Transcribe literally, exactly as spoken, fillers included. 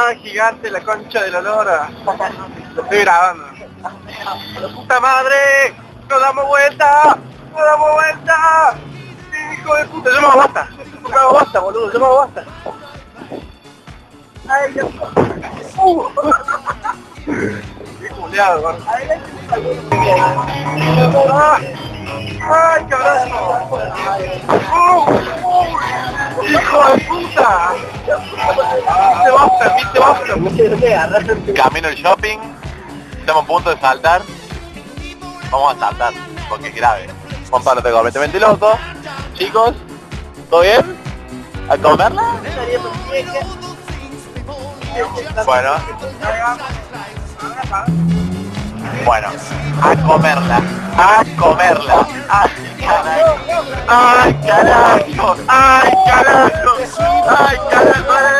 Ah, gigante, la concha de la lora. Lo estoy grabando. ¡La puta madre! ¡Nos damos vuelta! ¡Nos damos vuelta! ¡Hijo de puta! Yo me hago basta. Yo me hago basta, boludo. Yo me hago basta. ¡Ay, Dios! ¡Uh! ¡Qué culeado, gordo! ¡Ay! ¡Ay, qué abrazo! ¡Uh! ¡Uh! ¡Hijo de puta! ¡Viste basta! ¡Viste basta! Camino al shopping, estamos a punto de saltar. Vamos a saltar, porque es grave. Juan Pablo está completamente loco. Chicos, ¿todo bien? ¿A comerla? Bueno. Bueno, a comerla, a comerla. ¡Ay, carajo! ¡Ay, carajo! ¡Ay, carajo! ¡Ay, carajo!